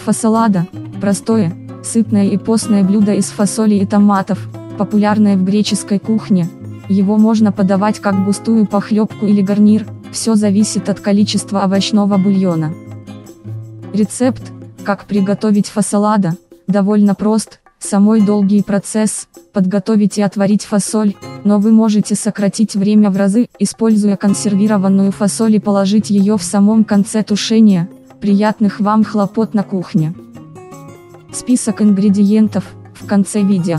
Фасолада – простое, сытное и постное блюдо из фасоли и томатов, популярное в греческой кухне. Его можно подавать как густую похлебку или гарнир, все зависит от количества овощного бульона. Рецепт, как приготовить фасолада, довольно прост, самой долгий процесс – подготовить и отварить фасоль, но вы можете сократить время в разы, используя консервированную фасоль и положить ее в самом конце тушения. Приятных вам хлопот на кухне! Список ингредиентов в конце видео.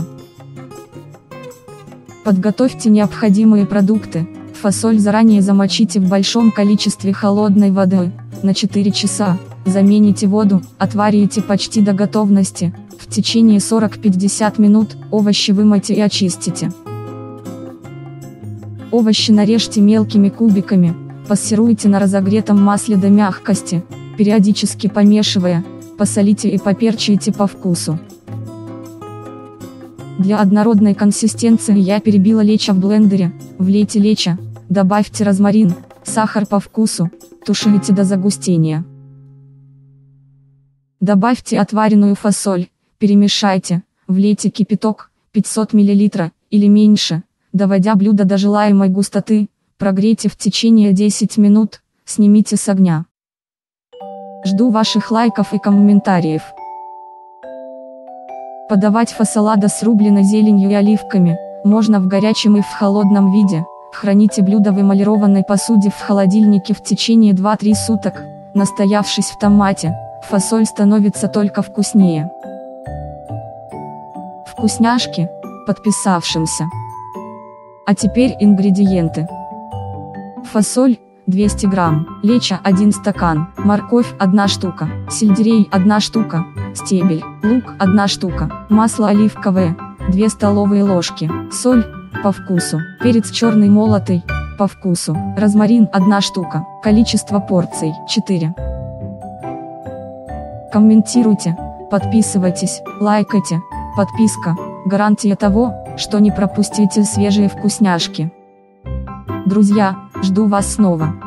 Подготовьте необходимые продукты. Фасоль заранее замочите в большом количестве холодной воды на 4 часа. Замените воду, отварите почти до готовности. В течение 40-50 минут овощи вымойте и очистите. Овощи нарежьте мелкими кубиками, пассеруйте на разогретом масле до мягкости, периодически помешивая, посолите и поперчите по вкусу. Для однородной консистенции я перебила лечо в блендере, влейте лечо, добавьте розмарин, сахар по вкусу, тушите до загустения. Добавьте отваренную фасоль, перемешайте, влейте кипяток, 500 мл, или меньше, доводя блюдо до желаемой густоты, прогрейте в течение 10 минут, снимите с огня. Жду ваших лайков и комментариев. Подавать фасолада с рубленой зеленью и оливками можно в горячем и в холодном виде. Храните блюдо в эмалированной посуде в холодильнике в течение 2-3 суток. Настоявшись в томате, фасоль становится только вкуснее. Вкусняшки подписавшимся. А теперь ингредиенты. Фасоль 200 грамм, лечо 1 стакан, морковь 1 штука, сельдерей 1 штука, стебель, лук 1 штука, масло оливковое 2 столовые ложки, соль по вкусу, перец черный молотый по вкусу, розмарин 1 штука, количество порций 4. Комментируйте, подписывайтесь, лайкайте, подписка – гарантия того, что не пропустите свежие вкусняшки. Друзья, жду вас снова.